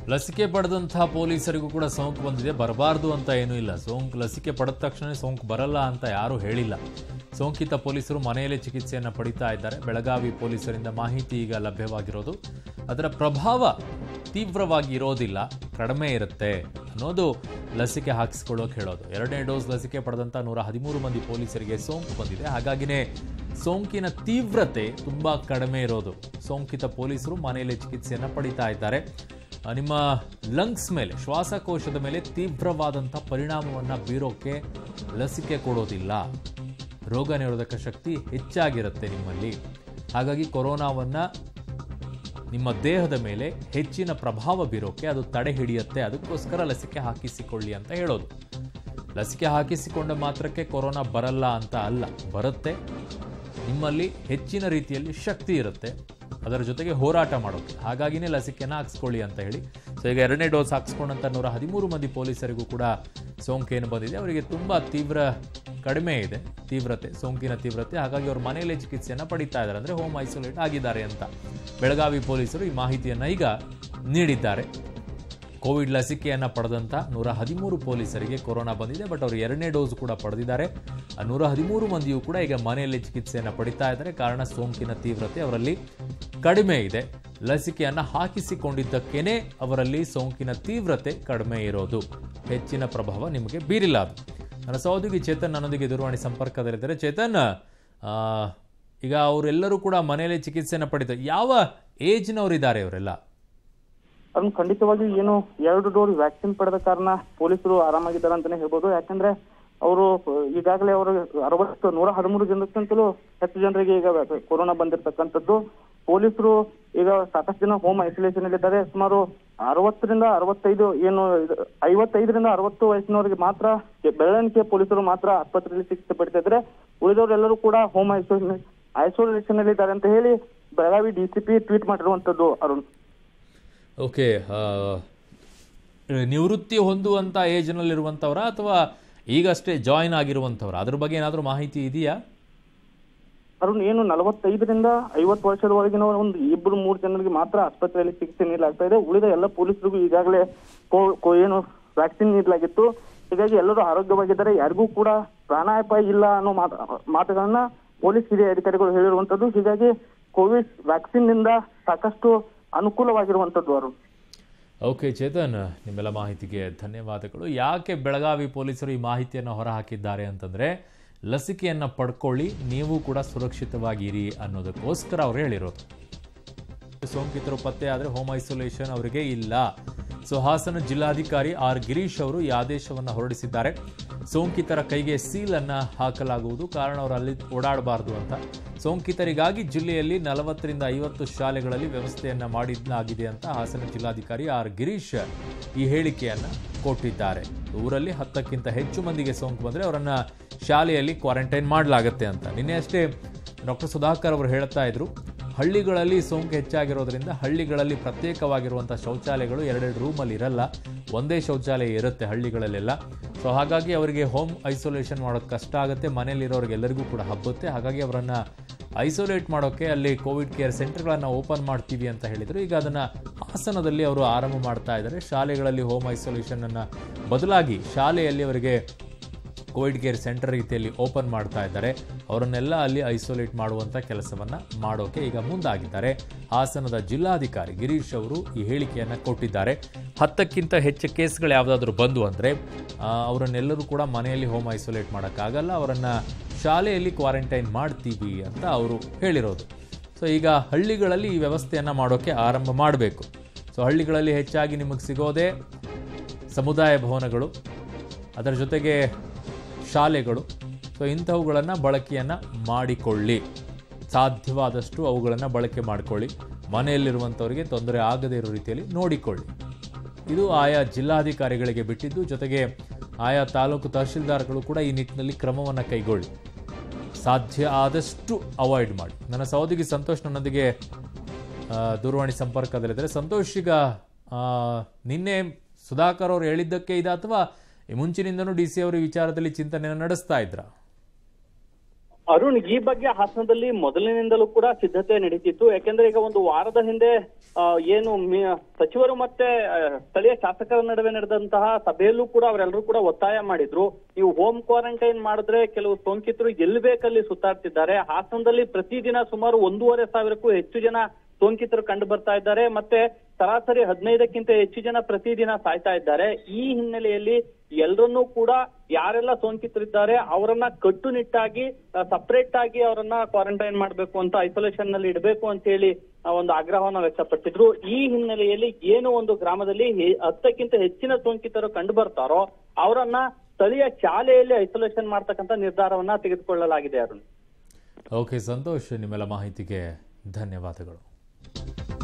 ಲಸಿಕೆ ಪಡೆದಂತಹ ಪೊಲೀಸರಿಗೂ ಕೂಡ ಸೋಂಕು ಬಂದಿದೆ. ಬರಬಾರ್ದು ಅಂತ ಏನೂ ಇಲ್ಲ. ಲಸಿಕೆ ಪಡೆದ ತಕ್ಷಣ ಸೋಂಕು ಬರಲ್ಲ ಅಂತ ಯಾರೂ ಹೇಳಿಲ್ಲ. ಸೋಂಕಿತ ಪೊಲೀಸರು ಮನೆಯಲ್ಲೇ ಚಿಕಿತ್ಸೆಯನ್ನು ಪಡಿತಾ ಇದ್ದಾರೆ. ಬೆಳಗಾವಿ ಪೊಲೀಸರಿಂದ ಮಾಹಿತಿ ಈಗ ಲಭ್ಯವಾಗಿರೋದು, ಅದರ ಪ್ರಭಾವ ತೀವ್ರವಾಗಿ ಇರೋದಿಲ್ಲ, ಕಡಿಮೆ ಇರುತ್ತೆ ಅನ್ನೋದು ಲಸಿಕೆ ಹಾಕಿಸ್ಕೊಳ್ಳೋಕೆ ಹೇಳೋದು. 2ನೇ ಡೋಸ್ ಲಸಿಕೆ ಪಡೆದಂಥ 113 ಮಂದಿ ಪೊಲೀಸರಿಗೆ ಸೋಂಕು ಬಂದಿದೆ. ಹಾಗಾಗಿನೇ ಸೋಂಕಿನ ತೀವ್ರತೆ ತುಂಬ ಕಡಿಮೆ ಇರೋದು. ಸೋಂಕಿತ ಪೊಲೀಸರು ಮನೆಯಲ್ಲೇ ಚಿಕಿತ್ಸೆಯನ್ನು ಪಡಿತಾ ಇದ್ದಾರೆ. ನಿಮ್ಮ ಲಂಗ್ಸ್ ಮೇಲೆ, ಶ್ವಾಸಕೋಶದ ಮೇಲೆ ತೀವ್ರವಾದಂಥ ಪರಿಣಾಮವನ್ನು ಬೀರೋಕ್ಕೆ ಲಸಿಕೆ ಕೊಡೋದಿಲ್ಲ. ರೋಗ ನಿರೋಧಕ ಶಕ್ತಿ ಹೆಚ್ಚಾಗಿರುತ್ತೆ ನಿಮ್ಮಲ್ಲಿ. ಹಾಗಾಗಿ ಕೊರೋನಾವನ್ನು ನಿಮ್ಮ ದೇಹದ ಮೇಲೆ ಹೆಚ್ಚಿನ ಪ್ರಭಾವ ಬೀರೋಕ್ಕೆ ಅದು ತಡೆ ಹಿಡಿಯುತ್ತೆ. ಅದಕ್ಕೋಸ್ಕರ ಲಸಿಕೆ ಹಾಕಿಸಿಕೊಳ್ಳಿ ಅಂತ ಹೇಳೋದು. ಲಸಿಕೆ ಹಾಕಿಸಿಕೊಂಡ ಮಾತ್ರಕ್ಕೆ ಕೊರೋನಾ ಬರಲ್ಲ ಅಂತ ಅಲ್ಲ, ಬರುತ್ತೆ. ನಿಮ್ಮಲ್ಲಿ ಹೆಚ್ಚಿನ ರೀತಿಯಲ್ಲಿ ಶಕ್ತಿ ಇರುತ್ತೆ ಅದರ ಜೊತೆಗೆ ಹೋರಾಟ ಮಾಡೋಕ್ಕೆ. ಹಾಗಾಗಿನೇ ಲಸಿಕೆಯನ್ನು ಹಾಕಿಸ್ಕೊಳ್ಳಿ ಅಂತ ಹೇಳಿ. ಸೊ ಈಗ 2ನೇ ಡೋಸ್ ಹಾಕಿಸ್ಕೊಂಡಂಥ 113 ಮಂದಿ ಪೊಲೀಸರಿಗೂ ಕೂಡ ಸೋಂಕೇನು ಬಂದಿದೆ. ಅವರಿಗೆ ತುಂಬ ಕಡಿಮೆ ಇದೆ ತೀವ್ರತೆ, ಸೋಂಕಿನ ತೀವ್ರತೆ. ಹಾಗಾಗಿ ಅವರು ಮನೆಯಲ್ಲೇ ಚಿಕಿತ್ಸೆಯನ್ನು ಪಡಿತಾ ಇದ್ದಾರೆ, ಅಂದರೆ ಹೋಮ್ ಐಸೋಲೇಟ್ ಆಗಿದ್ದಾರೆ ಅಂತ ಬೆಳಗಾವಿ ಪೊಲೀಸರು ಈ ಮಾಹಿತಿಯನ್ನು ಈಗ ನೀಡಿದ್ದಾರೆ. ಕೋವಿಡ್ ಲಸಿಕೆಯನ್ನು ಪಡೆದಂಥ 113 ಪೊಲೀಸರಿಗೆ ಕೊರೋನಾ ಬಂದಿದೆ. ಬಟ್ ಅವರು 2ನೇ ಡೋಸ್ ಕೂಡ ಪಡೆದಿದ್ದಾರೆ. 113 ಮಂದಿಯೂ ಕೂಡ ಈಗ ಮನೆಯಲ್ಲಿ ಚಿಕಿತ್ಸೆಯನ್ನು ಪಡಿತಾ ಇದ್ದಾರೆ. ಕಾರಣ ಸೋಂಕಿನ ತೀವ್ರತೆ ಅವರಲ್ಲಿ ಕಡಿಮೆ ಇದೆ. ಲಸಿಕೆಯನ್ನು ಹಾಕಿಸಿಕೊಂಡಿದ್ದಕ್ಕೇನೆ ಅವರಲ್ಲಿ ಸೋಂಕಿನ ತೀವ್ರತೆ ಕಡಿಮೆ ಇರೋದು. ಹೆಚ್ಚಿನ ಪ್ರಭಾವ ನಿಮಗೆ ಬೀರಿಲ್ಲ. ಅದು ನನ್ನ ಸಹೋದ್ಯೋಗಿ ಚೇತನ್ ನನ್ನೊಂದಿಗೆ ದೂರವಾಣಿ ಸಂಪರ್ಕದಲ್ಲಿದ್ದಾರೆ. ಚೇತನ್, ಈಗ ಅವರೆಲ್ಲರೂ ಕೂಡ ಮನೆಯಲ್ಲೇ ಚಿಕಿತ್ಸೆಯನ್ನು ಪಡಿತಾರೆ. ಯಾವ ಏಜ್ನವರಿದ್ದಾರೆ ಅವರೆಲ್ಲ? ಅದನ್ನು ಖಂಡಿತವಾಗಿ ಏನು 2 ಡೋಸ್ ವ್ಯಾಕ್ಸಿನ್ ಪಡೆದ ಕಾರಣ ಪೊಲೀಸರು ಆರಾಮಾಗಿದ್ದಾರೆ ಅಂತಾನೆ ಹೇಳ್ಬೋದು. ಯಾಕಂದ್ರೆ ಅವರು ಈಗಾಗಲೇ ಅವರು 113 ಜನಕ್ಕಿಂತಲೂ ಹೆಚ್ಚು ಜನರಿಗೆ ಈಗ ಕೊರೋನಾ ಬಂದಿರತಕ್ಕಂಥದ್ದು. ಪೊಲೀಸರು ಈಗ ಸಾಕಷ್ಟು ಜನ ಹೋಮ್ ಐಸೋಲೇಷನ್ ಇದ್ದಾರೆ. ಸುಮಾರು 60ರಿಂದ 65 ಏನು 55ರಿಂದ 60 ವಯಸ್ಸಿನವರಿಗೆ ಮಾತ್ರ ಬೆಳವಣಿಗೆ ಪೊಲೀಸರು ಮಾತ್ರ ಆಸ್ಪತ್ರೆಯಲ್ಲಿ ಚಿಕಿತ್ಸೆ ಪಡಿತಾ ಇದ್ದಾರೆ. ಉಳಿದವರೆಲ್ಲರೂ ಕೂಡ ಹೋಮ್ ಐಸೋಲೇಷನ್ ಅಲ್ಲಿ ಇದ್ದಾರೆ ಅಂತ ಹೇಳಿ ಬೆಳಗಾವಿ ಡಿಸಿಪಿ ಟ್ವೀಟ್ ಮಾಡಿರುವಂತದ್ದು. ಅರುಣ್, ಓಕೆ, ನಿವೃತ್ತಿ ಹೊಂದುವಂಥ ಏಜ್ನಲ್ಲಿರುವಂಥವ್ರ ಅಥವಾ ಈಗಷ್ಟೇ ಜಾಯಿನ್ ಆಗಿರುವಂಥವ್ರ? ಅದ್ರ ಬಗ್ಗೆ ಏನಾದರೂ ಮಾಹಿತಿ ಇದೆಯಾ? ಅರುಣ್, ಏನು 45ರಿಂದ 50 ವರ್ಷದವರೆಗಿನ ಒಂದು 2-3 ಜನರಿಗೆ ಮಾತ್ರ ಆಸ್ಪತ್ರೆಯಲ್ಲಿ ಚಿಕಿತ್ಸೆ ನೀಡಲಾಗ್ತಾ ಇದೆ. ಉಳಿದ ಎಲ್ಲ ಪೊಲೀಸರಿಗೂ ಈಗಾಗಲೇ ಏನು ವ್ಯಾಕ್ಸಿನ್ ನೀಡಲಾಗಿತ್ತು. ಹೀಗಾಗಿ ಎಲ್ಲರೂ ಆರೋಗ್ಯವಾಗಿದ್ದಾರೆ, ಯಾರಿಗೂ ಕೂಡ ಪ್ರಾಣಾಪಾಯ ಇಲ್ಲ ಅನ್ನೋ ಮಾತುಗಳನ್ನ ಪೊಲೀಸ್ ಹಿರಿಯ ಅಧಿಕಾರಿಗಳು ಹೇಳಿರುವಂತದ್ದು. ಹೀಗಾಗಿ ಕೋವಿಡ್ ವ್ಯಾಕ್ಸಿನ್ ನಿಂದ ಸಾಕಷ್ಟು ಅನುಕೂಲವಾಗಿರುವಂತದ್ದು. ಅರುಣ್, ಓಕೆ ಚೇತನ್, ನಿಮ್ಮೆಲ್ಲ ಮಾಹಿತಿಗೆ ಧನ್ಯವಾದಗಳು. ಯಾಕೆ ಬೆಳಗಾವಿ ಪೊಲೀಸರು ಈ ಮಾಹಿತಿಯನ್ನು ಹೊರಹಾಕಿದ್ದಾರೆ ಅಂತಂದರೆ, ಲಸಿಕೆಯನ್ನು ಪಡ್ಕೊಳ್ಳಿ, ನೀವು ಕೂಡ ಸುರಕ್ಷಿತವಾಗಿರಿ ಅನ್ನೋದಕ್ಕೋಸ್ಕರ ಅವರು ಹೇಳಿರೋದು. ಸೋಂಕಿತರು ಪತ್ತೆ ಆದರೆ ಹೋಮ್ ಐಸೋಲೇಷನ್ ಅವರಿಗೆ ಇಲ್ಲ. ಸೊ ಹಾಸನ ಜಿಲ್ಲಾಧಿಕಾರಿ ಆರ್ ಗಿರೀಶ್ ಅವರು ಈ ಆದೇಶವನ್ನು ಹೊರಡಿಸಿದ್ದಾರೆ. ಸೋಂಕಿತರ ಕೈಗೆ ಸೀಲ್ ಅನ್ನು ಹಾಕಲಾಗುವುದು, ಕಾರಣ ಅವರು ಅಲ್ಲಿ ಓಡಾಡಬಾರ್ದು ಅಂತ. ಸೋಂಕಿತರಿಗಾಗಿ ಜಿಲ್ಲೆಯಲ್ಲಿ 40ರಿಂದ 50 ಶಾಲೆಗಳಲ್ಲಿ ವ್ಯವಸ್ಥೆಯನ್ನು ಮಾಡಲಾಗಿದೆ ಅಂತ ಹಾಸನ ಜಿಲ್ಲಾಧಿಕಾರಿ ಆರ್ ಗಿರೀಶ್ ಈ ಹೇಳಿಕೆಯನ್ನು ಕೊಟ್ಟಿದ್ದಾರೆ. ಊರಲ್ಲಿ 10ಕ್ಕಿಂತ ಹೆಚ್ಚು ಮಂದಿಗೆ ಸೋಂಕು ಬಂದರೆ ಅವರನ್ನು ಶಾಲೆಯಲ್ಲಿ ಕ್ವಾರಂಟೈನ್ ಮಾಡಲಾಗುತ್ತೆ ಅಂತ. ನಿನ್ನೆ ಅಷ್ಟೇ ಡಾಕ್ಟರ್ ಸುಧಾಕರ್ ಅವರು ಹೇಳ್ತಾ ಇದ್ರು, ಹಳ್ಳಿಗಳಲ್ಲಿ ಸೋಂಕು ಹೆಚ್ಚಾಗಿರೋದ್ರಿಂದ ಹಳ್ಳಿಗಳಲ್ಲಿ ಪ್ರತ್ಯೇಕವಾಗಿರುವಂಥ ಶೌಚಾಲಯಗಳು 2 ರೂಮಲ್ಲಿ ಇರಲ್ಲ, ಒಂದೇ ಶೌಚಾಲಯ ಇರುತ್ತೆ ಹಳ್ಳಿಗಳಲ್ಲೆಲ್ಲ. ಸೊ ಹಾಗಾಗಿ ಅವರಿಗೆ ಹೋಮ್ ಐಸೋಲೇಷನ್ ಮಾಡೋದು ಕಷ್ಟ ಆಗುತ್ತೆ. ಮನೆಯಲ್ಲಿರೋರಿಗೆಲ್ಲರಿಗೂ ಕೂಡ ಹಬ್ಬುತ್ತೆ. ಹಾಗಾಗಿ ಅವರನ್ನು ಐಸೋಲೇಟ್ ಮಾಡೋಕ್ಕೆ ಅಲ್ಲಿ ಕೋವಿಡ್ ಕೇರ್ ಸೆಂಟರ್ಗಳನ್ನು ಓಪನ್ ಮಾಡ್ತೀವಿ ಅಂತ ಹೇಳಿದರು. ಈಗ ಅದನ್ನು ಹಾಸನದಲ್ಲಿ ಅವರು ಆರಂಭ ಮಾಡ್ತಾ ಇದ್ದಾರೆ. ಶಾಲೆಗಳಲ್ಲಿ ಹೋಮ್ ಐಸೋಲೇಷನನ್ನು ಬದಲಾಗಿ ಶಾಲೆಯಲ್ಲಿ ಅವರಿಗೆ ಕೋವಿಡ್ ಕೇರ್ ಸೆಂಟರ್ ರೀತಿಯಲ್ಲಿ ಓಪನ್ ಮಾಡ್ತಾ ಇದ್ದಾರೆ. ಅವರನ್ನೆಲ್ಲ ಅಲ್ಲಿ ಐಸೋಲೇಟ್ ಮಾಡುವಂಥ ಕೆಲಸವನ್ನು ಮಾಡೋಕೆ ಈಗ ಮುಂದಾಗಿದ್ದಾರೆ. ಹಾಸನದ ಜಿಲ್ಲಾಧಿಕಾರಿ ಗಿರೀಶ್ ಅವರು ಈ ಹೇಳಿಕೆಯನ್ನು ಕೊಟ್ಟಿದ್ದಾರೆ. 10ಕ್ಕಿಂತ ಹೆಚ್ಚು ಕೇಸ್ಗಳು ಯಾವುದಾದ್ರೂ ಬಂದು ಅಂದರೆ ಅವರನ್ನೆಲ್ಲರೂ ಕೂಡ ಮನೆಯಲ್ಲಿ ಹೋಮ್ ಐಸೋಲೇಟ್ ಮಾಡೋಕ್ಕಾಗಲ್ಲ, ಅವರನ್ನು ಶಾಲೆಯಲ್ಲಿ ಕ್ವಾರಂಟೈನ್ ಮಾಡ್ತೀವಿ ಅಂತ ಅವರು ಹೇಳಿರೋದು. ಸೊ ಈಗ ಹಳ್ಳಿಗಳಲ್ಲಿ ಈ ವ್ಯವಸ್ಥೆಯನ್ನು ಮಾಡೋಕ್ಕೆ ಆರಂಭ ಮಾಡಬೇಕು. ಸೊ ಹಳ್ಳಿಗಳಲ್ಲಿ ಹೆಚ್ಚಾಗಿ ನಿಮಗೆ ಸಿಗೋದೇ ಸಮುದಾಯ ಭವನಗಳು, ಅದರ ಜೊತೆಗೆ ಶಾಲೆಗಳು. ಸೊ ಇಂಥವುಗಳನ್ನು ಬಳಕೆಯನ್ನು ಮಾಡಿಕೊಳ್ಳಿ, ಸಾಧ್ಯವಾದಷ್ಟು ಅವುಗಳನ್ನು ಬಳಕೆ ಮಾಡಿಕೊಳ್ಳಿ. ಮನೆಯಲ್ಲಿರುವಂಥವರಿಗೆ ತೊಂದರೆ ಆಗದೇ ಇರೋ ರೀತಿಯಲ್ಲಿ ನೋಡಿಕೊಳ್ಳಿ. ಇದು ಆಯಾ ಜಿಲ್ಲಾಧಿಕಾರಿಗಳಿಗೆ ಬಿಟ್ಟಿದ್ದು. ಜೊತೆಗೆ ಆಯಾ ತಾಲೂಕು ತಹಶೀಲ್ದಾರ್ಗಳು ಕೂಡ ಈ ನಿಟ್ಟಿನಲ್ಲಿ ಕ್ರಮವನ್ನು ಕೈಗೊಳ್ಳಿ. ಸಾಧ್ಯ ಆದಷ್ಟು ಅವಾಯ್ಡ್ ಮಾಡಿ. ನನ್ನ ಸಹೋದರಿ ಸಂತೋಷ್ ನನ್ನೊಂದಿಗೆ ದೂರವಾಣಿ ಸಂಪರ್ಕದಲ್ಲಿದ್ದಾರೆ. ಸಂತೋಷ್, ಈಗ ನಿನ್ನೆ ಸುಧಾಕರ್ ಅವರು ಹೇಳಿದ್ದಕ್ಕೆ ಇದು ಅಥವಾ ಮುಂಚಿನಿಂದನೂ ಡಿ ಸಿ ಅವರು ವಿಚಾರದಲ್ಲಿ ಚಿಂತನೆಯನ್ನು ನಡೆಸ್ತಾ ಇದ್ರ? ಅರುಣ್, ಈ ಬಗ್ಗೆ ಹಾಸನದಲ್ಲಿ ಮೊದಲಿನಿಂದಲೂ ಕೂಡ ಸಿದ್ಧತೆ ನಡೀತಿತ್ತು. ಯಾಕೆಂದ್ರೆ ಈಗ ಒಂದು ವಾರದ ಹಿಂದೆ ಏನು ಸಚಿವರು ಮತ್ತೆ ಸ್ಥಳೀಯ ಶಾಸಕರ ನಡುವೆ ನಡೆದಂತಹ ಸಭೆಯಲ್ಲೂ ಕೂಡ ಅವರೆಲ್ಲರೂ ಕೂಡ ಒತ್ತಾಯ ಮಾಡಿದ್ರು, ನೀವು ಹೋಮ್ ಕ್ವಾರಂಟೈನ್ ಮಾಡಿದ್ರೆ ಕೆಲವು ಸೋಂಕಿತರು ಎಲ್ಲಿ ಬೇಕಲ್ಲಿ ಸುತ್ತಾಡ್ತಿದ್ದಾರೆ. ಹಾಸನದಲ್ಲಿ ಪ್ರತಿದಿನ ಸುಮಾರು 1,500ಕ್ಕೂ ಹೆಚ್ಚು ಜನ ಸೋಂಕಿತರು ಕಂಡು ಬರ್ತಾ ಇದ್ದಾರೆ. ಮತ್ತೆ ಸರಾಸರಿ 15ಕ್ಕಿಂತ ಹೆಚ್ಚು ಜನ ಪ್ರತಿದಿನ ಸಾಯ್ತಾ ಇದ್ದಾರೆ. ಈ ಹಿನ್ನೆಲೆಯಲ್ಲಿ ಎಲ್ಲರನ್ನೂ ಕೂಡ ಯಾರೆಲ್ಲ ಸೋಂಕಿತರಿದ್ದಾರೆ ಅವರನ್ನ ಕಟ್ಟುನಿಟ್ಟಾಗಿ ಸಪರೇಟ್ ಆಗಿ ಅವರನ್ನ ಕ್ವಾರಂಟೈನ್ ಮಾಡ್ಬೇಕು ಅಂತ, ಐಸೋಲೇಷನ್ ನಲ್ಲಿ ಇಡಬೇಕು ಅಂತ ಹೇಳಿ ಒಂದು ಆಗ್ರಹವನ್ನ ವ್ಯಕ್ತಪಟ್ಟಿದ್ರು. ಈ ಹಿನ್ನೆಲೆಯಲ್ಲಿ ಏನು ಒಂದು ಗ್ರಾಮದಲ್ಲಿ 10ಕ್ಕಿಂತ ಹೆಚ್ಚಿನ ಸೋಂಕಿತರು ಕಂಡು ಬರ್ತಾರೋ ಅವರನ್ನ ಸ್ಥಳೀಯ ಶಾಲೆಯಲ್ಲಿ ಐಸೋಲೇಷನ್ ಮಾಡ್ತಕ್ಕಂಥ ನಿರ್ಧಾರವನ್ನ ತೆಗೆದುಕೊಳ್ಳಲಾಗಿದೆ. ಅರುಣ್, ಓಕೆ ಸಂತೋಷ್, ನಿಮ್ಮೆಲ್ಲ ಮಾಹಿತಿಗೆ ಧನ್ಯವಾದಗಳು.